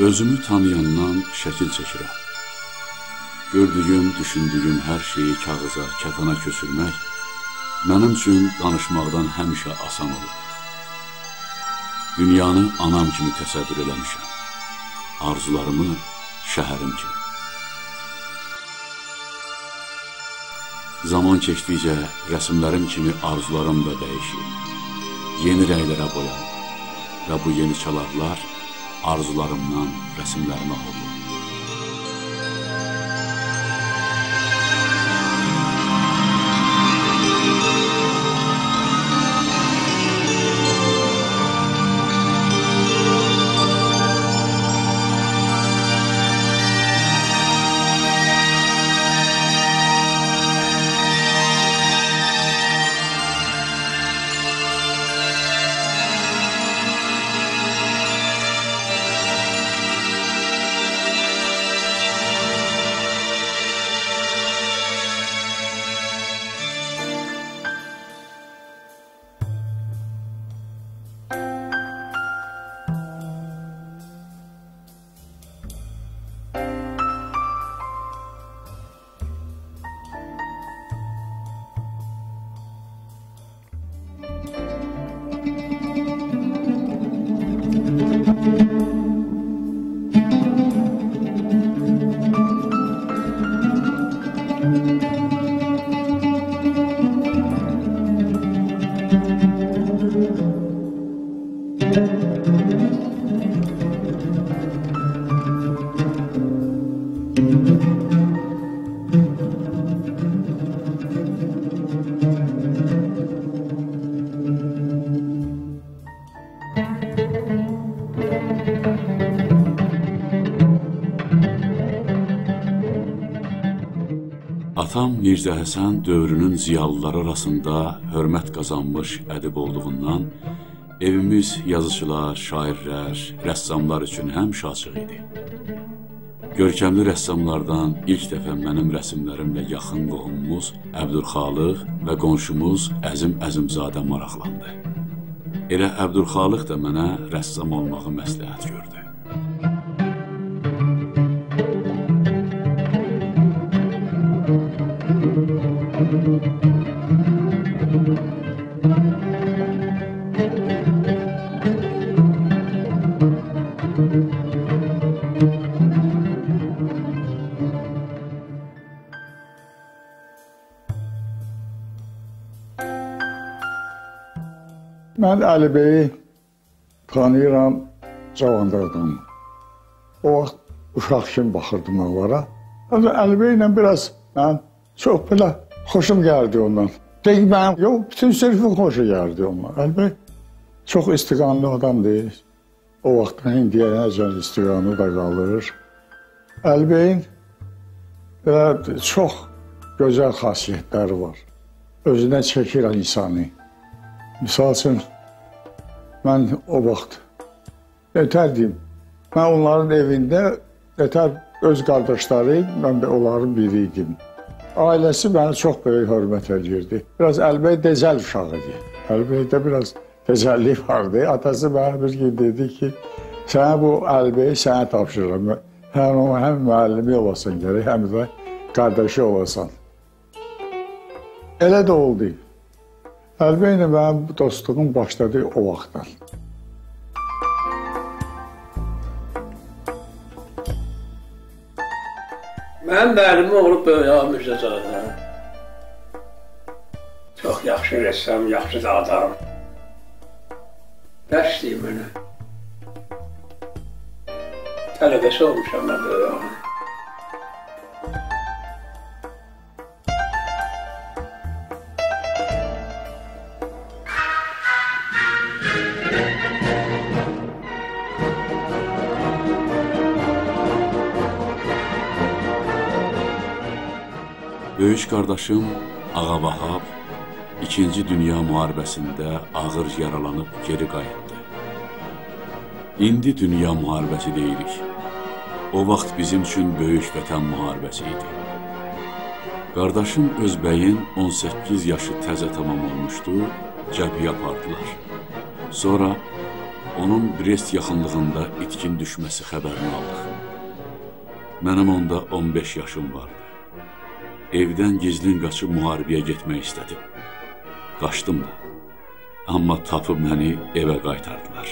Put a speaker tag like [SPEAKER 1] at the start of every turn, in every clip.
[SPEAKER 1] Özümü tanıyandan şəkil çəkirəm. Gördüyüm, düşündüyüm hər şeyi kağıza, kətana köçürmək mənim üçün danışmaqdan həmişə asan olur. Dünyanı anam kimi təsəvvür eləmişəm. Arzularımı şəhərim kimi. Zaman keçdikcə rəsmlərim kimi arzularım da dəyişir. Yeni rənglərə boyanır və bu yeni çalarlar arzularımdan rəsmlərimə olur. Atam Mirzə Həsən dövrünün ziyalıları arasında hörmət qazanmış ədib olduğundan evimiz yazıçılar, şairlər, rəssamlar üçün həmişə açıq idi. Görkəmli rəssamlardan ilk dəfə mənim rəsmlərimlə yaxın qohumumuz Əbdülxalıq və qonşumuz Əzim Əzimzadə maraqlandı. Elə Əbdülxalıq da mənə rəssam olmağı məsləhət gördü.
[SPEAKER 2] Mən Əli bəyi tanıyıram cavanlardan. O vaxt uşaq kimi baxırdım onlara. Əli bəylə biraz mən çox belə xoşum gəldi ondan. Deyək mən, yox, bütün sürfün xoşu gəldi ondan. Əli bəy çox istiqamlı adam deyil. O vaxtdan indiyənəcən istiqamlı da qalır. Əli bəyin belə çox gözəl xasiyyətləri var. Özündən çəkir insanı. Misal üçün, mən o vaxt nətərdiyim, mən onların evində nətər öz qardaşları, mən də onların biriydim. Ailəsi məni çox böyük hörmət edirdi. Biraz Əli bəy dəcəl uşağı idi. Əli bəydə biraz dəcəllik vardı. Atası mənə bir gün dedi ki, sənə bu Əli bəyi sənə tapşırıram. Həm müəllimi olasan gərək, həm də qardaşı olasan. Elə də oldu. Əli bəylə mənim dostluğum başladı o vaxtdan.
[SPEAKER 3] Mənim müəllimim olub böyle Mirzə Cadə. Çox yaxşı rəssam, yaxşı da adam. Dərs deyim mənə. Tələbəsi olmuşam mən böyle onun.
[SPEAKER 1] Böyük qardaşım Ağa Vahab 2-ci Dünya müharibəsində ağır yaralanıb geri qayıtdı. İndi dünya müharibəsi deyirik. O vaxt bizim üçün böyük vətən müharibəsi idi. Qardaşım Özbəyin 18 yaşı təzə tamam olmuşdu, cəbhəyə apardılar. Sonra onun Brest yaxınlığında itkin düşməsi xəbərini aldıq. Mənim onda 15 yaşım vardı. Evdən gizlin qaçıb müharibəyə getmək istədim. Qaçdım da, amma tapıb məni evə qaytardılar.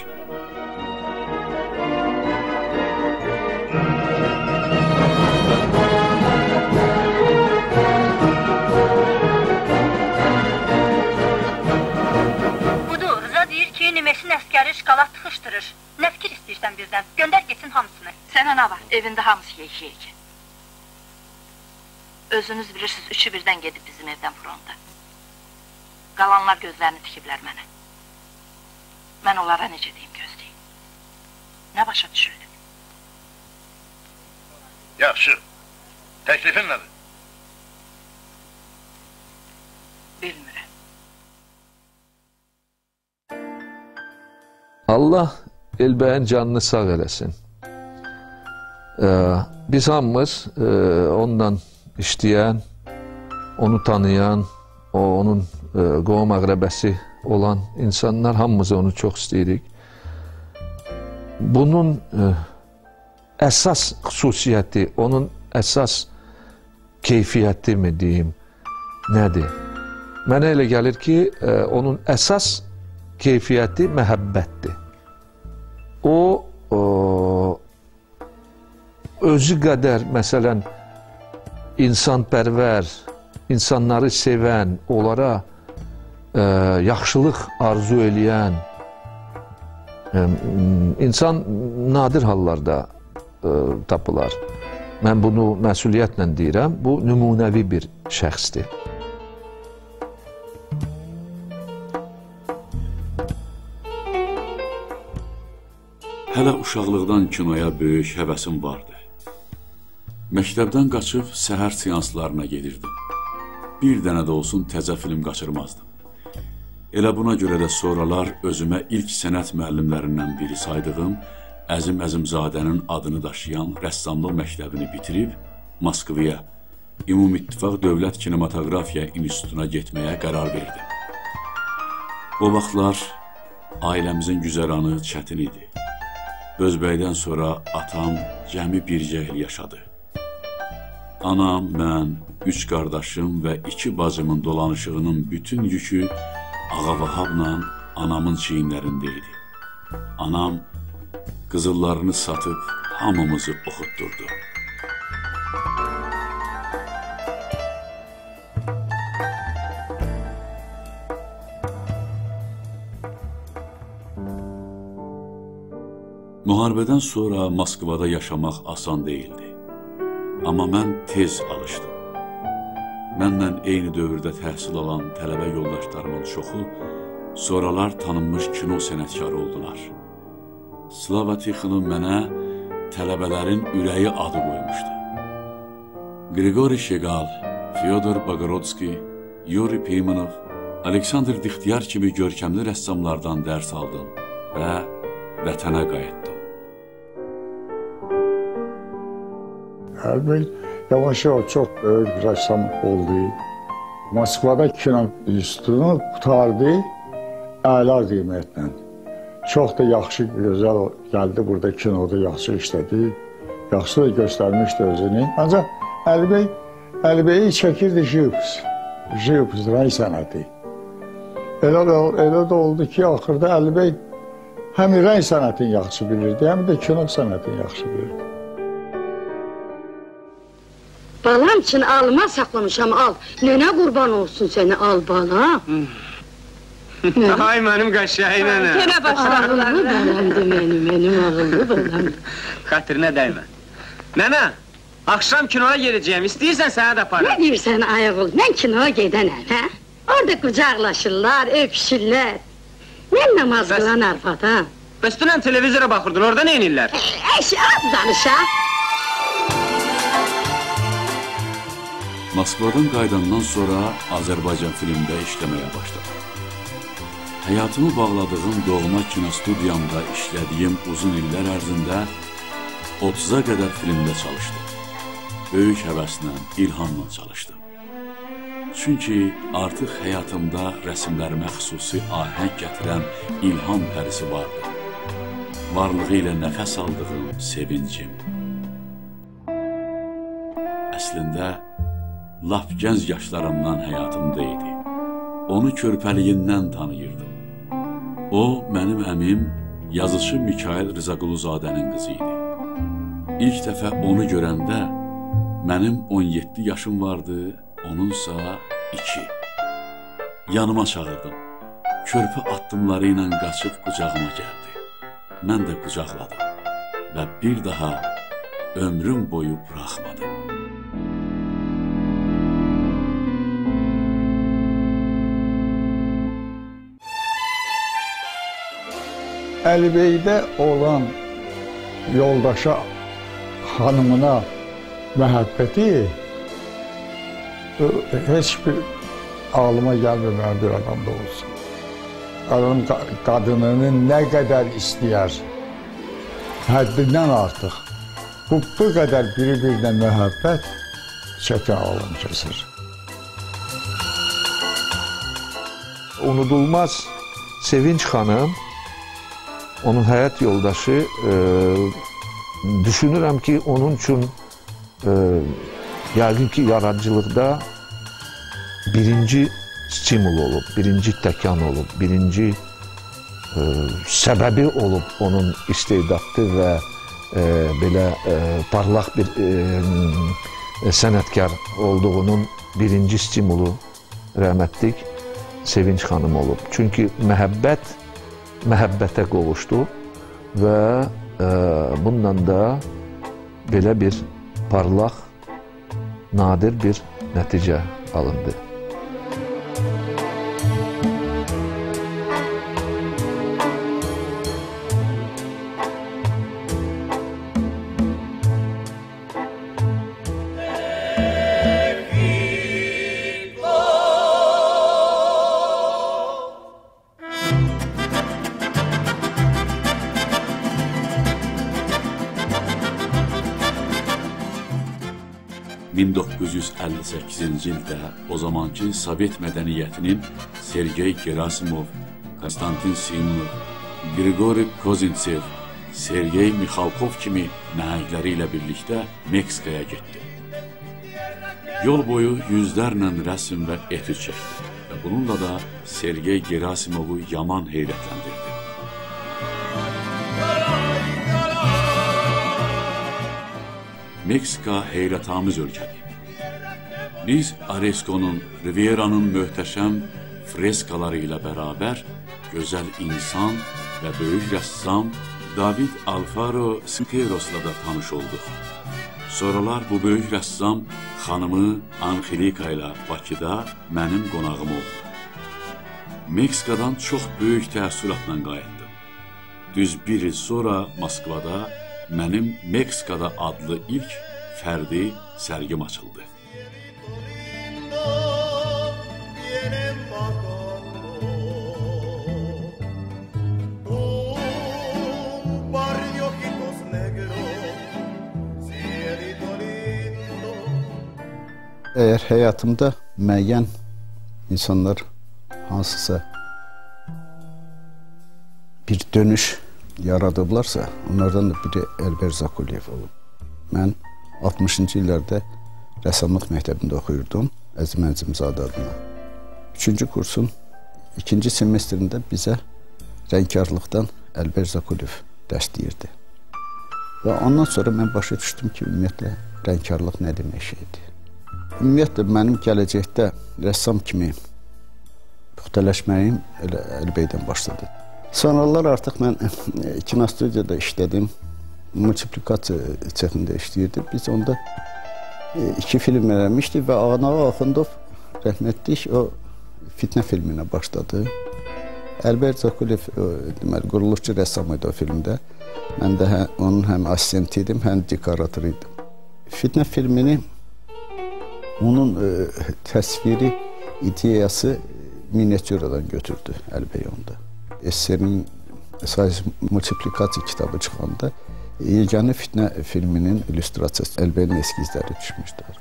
[SPEAKER 4] Nimeşin əskəri şkala tıxışdırır. Nə fikir istəyirsən bizdən? Göndər getsin hamısını. Sənə nə var? Evində hamısı yeyəcək. Özünüz bilirsiniz, üçü birdən gedib bizim evdən fronta. Qalanlar gözlərini tikiblər mənə. Mən onlara necə deyim, gözləyim. Nə başa düşürdüm?
[SPEAKER 5] Yaxşı. Təklifin nədir?
[SPEAKER 4] Bilmirəm.
[SPEAKER 6] Allah Elbəyin canını sağ eləsin. Biz hamımız ondan işləyən, onu tanıyan, onun qovum əqrəbəsi olan insanlar hamımız onu çox istəyirik. Bunun əsas xüsusiyyəti, onun əsas keyfiyyəti mi deyim, nədir? Mənə elə gəlir ki, onun əsas keyfiyyəti məhəbbətdir. O, özü qədər, məsələn, insanpərvər, insanları sevən, onlara yaxşılıq arzu eləyən insan nadir hallarda tapılar. Mən bunu məsuliyyətlə deyirəm, bu nümunəvi bir şəxsdir.
[SPEAKER 1] Hələ uşaqlıqdan kinoya böyük həvəsim vardı. Məktəbdən qaçıb səhər seanslarına gedirdim. Bir dənə də olsun təzə film qaçırmazdım. Elə buna görə də sonralar özümə ilk sənət müəllimlərindən biri saydığım Əzim Əzimzadənin adını daşıyan rəssamlıq məktəbini bitirib Moskvaya, Ümumİttifaq Dövlət Kinematografiya İnstitutuna getməyə qərar verdim. O vaxtlar ailəmizin güzəranı çətin idi. Özbəkdən sonra atam cəmi bircə il yaşadı. Anam, mən, 3 qardaşım və 2 bacımın dolanışığının bütün yükü Ağa Vahabla anamın çiyinlərində idi. Anam qızıllarını satıb hamımızı oxutdurdu. Müharibədən sonra Moskvada yaşamaq asan deyildi. Amma mən tez alışdım. Mənlə eyni dövrdə təhsil alan tələbə yoldaşlarımın çoxu sonralar tanınmış kino sənətkarı oldular. Slava Tixonov mənə tələbələrin ürəyi adı qoymuşdu. Grigori Şegal, Fyodor Bogorodski, Yuri Peymanov, Aleksandr Dixtiyar kimi görkəmli rəssamlardan dərs aldım və vətənə qayıtdım.
[SPEAKER 2] Əlbəy yavaş-yavaş çox böyük rəssam oldu. Moskvada kino institutunu qutardı, əla qiymətlə. Çox da yaxşı, gözəl gəldi, burada kinoda yaxşı işlədi, yaxşı da göstərmişdi özünü. Ancaq Əlbəyi çəkirdi живопись, rəng sənəti. Elə də oldu ki, axırda Əlbəy həm rəng sənətini yaxşı bilirdi, həm də kino sənətini yaxşı bilirdi.
[SPEAKER 7] Balam üçün alıma saxlamışam, al. Nənə qurban olsun səni, al bala.
[SPEAKER 8] Ay, mənim qaşayı nənə.
[SPEAKER 7] Yenə başladılar. Ağıllı balamdır mənim ağıllı balam.
[SPEAKER 8] Xatirinə dəymə. Nənə, axşam kinoya gedəcəyəm, istəyirsən sənə də aparım.
[SPEAKER 7] Nə deyirsən, ayaq ol, mən kinoya gedənəm, hə? Orada qucaqlaşırlar, öpüşürlər. Mən namaz qılan arvad, ha?
[SPEAKER 8] Bəs dünən televizora baxırdın, orada nə eynirlər?
[SPEAKER 7] Az danışa.
[SPEAKER 1] Moskvadan qayıdandan sonra Azərbaycan filmdə işləməyə başladım. Həyatımı bağladığım doğma kinostudiyamda işlədiyim uzun illər ərzində 30-a qədər filmdə çalışdım. Böyük həvəslə, ilhamla çalışdım. Çünki artıq həyatımda rəsmlərimə xüsusi ahəng gətirən ilham pərisi vardı. varlığı ilə nəfəs aldığım sevincim. Əslində, lap gənc yaşlarımdan həyatımda idi. Onu körpəliyindən tanıyırdım. O, mənim əmim, yazıcı Mikail Rzaquluzadənin qızı idi. İlk dəfə onu görəndə mənim 17 yaşım vardı, onunsa 2. Yanıma çağırdım. Körpü addımları ilə qaçıb qucağıma gəldi. Mən də qucaqladım və bir daha ömrüm boyu buraxmadım.
[SPEAKER 2] Əlibeydə olan yoldaşa, xanımına məhəbbəti heç bir ağlıma gəlməyən bir adamda olsun. Adam qadınını nə qədər istəyər, həddindən artıq. Bu qədər bir-birinə məhəbbət çəkə ağlım kəsir.
[SPEAKER 6] Unudulmaz Sevinç xanım, onun həyat yoldaşı, düşünürəm ki, onun üçün yəqin ki, yaradıcılıqda birinci stimul olub, birinci təkan olub, birinci səbəbi olub onun istedadlı və belə parlaq bir sənətkar olduğunun birinci stimulu rəhmətlik Sevinç xanım olub. Çünki məhəbbətə qovuşdu və bununla da belə bir parlaq, nadir bir nəticə alındı.
[SPEAKER 1] ...1958-ci ildə o zamanki Sovet mədəniyyətinin Sergey Gerasimov, Konstantin Simnov, Grigori Kozintsev, Sergey Mikhalkov kimi nəhəngləri ilə birlikdə Meksikaya getdi. Yol boyu yüzlərlə rəsm və etüd çəkdi və bununla da Sergey Gerasimovu yaman heyrətləndirdi. Meksika heyrətamiz ölkədir. Biz Aresco'nun, Riviera'nın möhtəşəm freskaları ilə bərabər gözəl insan və böyük rəssam David Alfaro Siqueiros'la da tanış olduq. Sonralar bu böyük rəssam xanımı Angelika ilə Bakıda mənim qonağım oldu. Meksikadan çox böyük təəssüratla qayıtdım. Düz bir il sonra Moskvada mənim Meksikada adlı ilk fərdi sərgim açıldı.
[SPEAKER 9] Əgər həyatımda müəyyən insanlar hansısa bir dönüş yaradıblarsa, onlardan da biri Əlbər Zakuliyev olub. Mən 60-cı illərdə rəssamlıq məktəbində oxuyurdum, Əzim Əncimzadə adına. 3-cü kursun 2-ci semestrində bizə rəngkarlıqdan Əlbər Zakuliyev dərs deyirdi. Və ondan sonra mən başa düşdüm ki, ümumiyyətlə, rəngkarlıq nə demək şeydir. Ümumiyyətlə, mənim gələcəkdə rəssam kimi puxtələşməyim elə Əlbəydən başladı. Sonralar artıq mən kinostudiyada işlədim, multiplikasiya çexində işləyirdim. Biz onda 2 film eləmişdik və Ağanağı Axundov rəhmətlik o Fitnə filminə başladı. Əlbər Zakuliyev quruluşçu rəssam idi o filmdə. Mən də onun həm assistenti idim, həm dekorator idim. Fitnə filmini onun təsviri ideyası miniatüradan götürdü Əlbəy onda. SSR-nin sayısı multiplikasiya kitabı çıxanda yeganə Fitnə filminin illüstrasiyası Əlbəyin eskizləri düşmüşdür.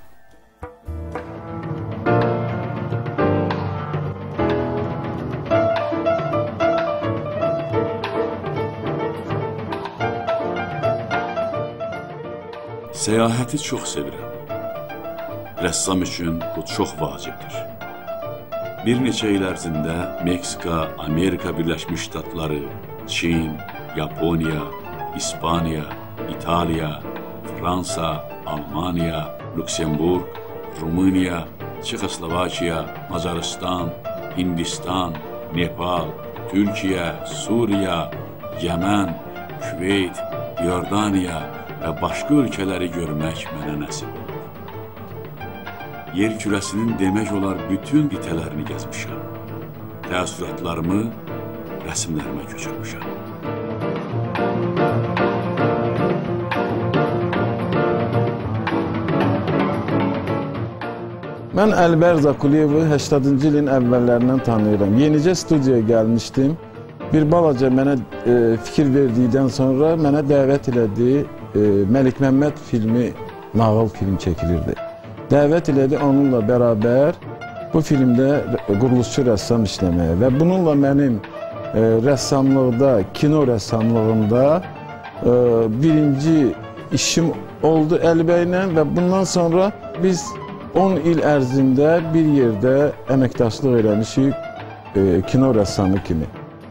[SPEAKER 1] Səyahəti çox sevirəm. Rəssam üçün bu çox vacibdir. Bir neçə il ərzində Meksika, Amerika Birləşmiş Ştatları, Çin, Yaponiya, İspaniya, İtaliya, Fransa, Almaniya, Lüksemburg, Rumıniya, Çexoslovakiya, Macaristan, Hindistan, Nepal, Türkiyə, Suriya, Yəmən, Küveyt, Yordaniya və başqa ölkələri görmək mənə nəsib olur. Yer kürəsinin demək olar bütün qitələrini gəzmişəm. Təəssüratlarımı rəsmlərimə köçürmüşəm.
[SPEAKER 10] Mən Əlbər Zakuliyevi 80-cı ilin əvvəllərindən tanıyıram. Yenicə studiyaya gəlmişdim. Bir balaca mənə fikir verdikdən sonra mənə dəvət elədi. Məlik Məmməd filmi, nağıl film çəkilirdi. Dəvət elədi onunla bərabər bu filmdə quruluşçu rəssam işləməyə və bununla mənim rəssamlıqda, kino rəssamlığında birinci işim oldu Əlibəylə və bundan sonra biz 10 il ərzində bir yerdə əməkdaşlıq eləmişik kino rəssamı kimi.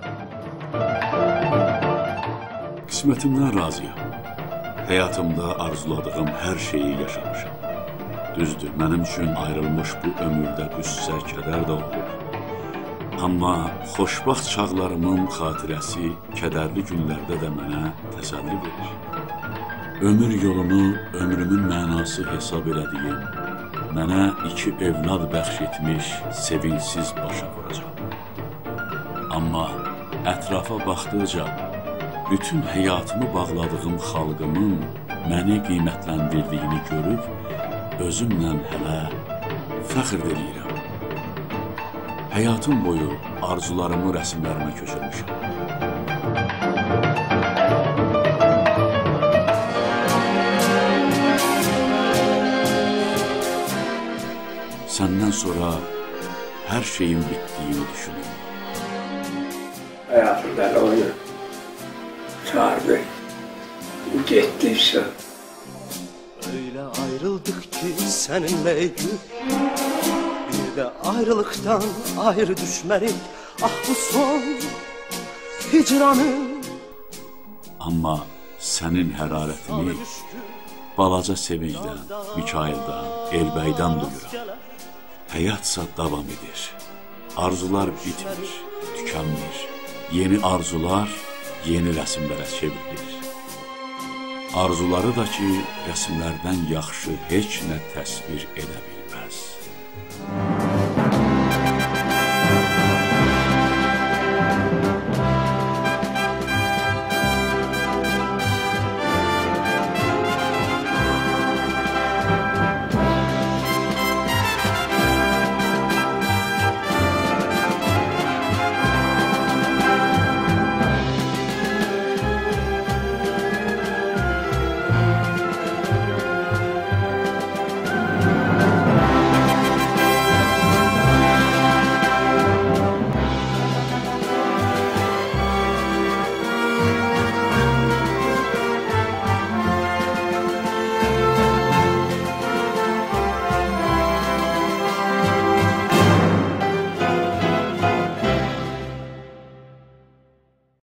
[SPEAKER 1] Qismətimdən razıyam. Həyatımda arzuladığım hər şeyi yaşamışam. Düzdür, mənim üçün ayrılmış bu ömürdə qüssə, kədər də olur. Amma xoşbaxt çağlarımın xatirəsi kədərli günlərdə də mənə təsəlli verir. Ömür yolunu ömrümün mənası hesab elədiyim, mənə 2 evlad bəxş etmiş sevinçsiz başa vuracaq. Amma ətrafa baxdıqca bütün həyatımı bağladığım xalqımın məni qiymətləndirdiyini görüb, özümlə hələ fəxr edirəm. Həyatım boyu arzularımı rəsmlərimə köçürmüşəm. Səndən sonra hər şeyin bitdiyini düşünürüm.
[SPEAKER 3] Hayatımdan onu çağırdı. Gittiyse.
[SPEAKER 11] Öyle ayrıldık ki seninle bir de ayrılıktan ayrı düşmelik. Ah bu son hicranın.
[SPEAKER 1] Amma sənin hərarətini balaca sevincdən, Mikaildən, Elbəydən duyuram. Həyatsa davam edir. Arzular bitmir, tükənmir. Yeni arzular yeni rəsmlərə çevrilir. Arzuları da ki, rəsmlərdən yaxşı heç nə təsvir edə bilir.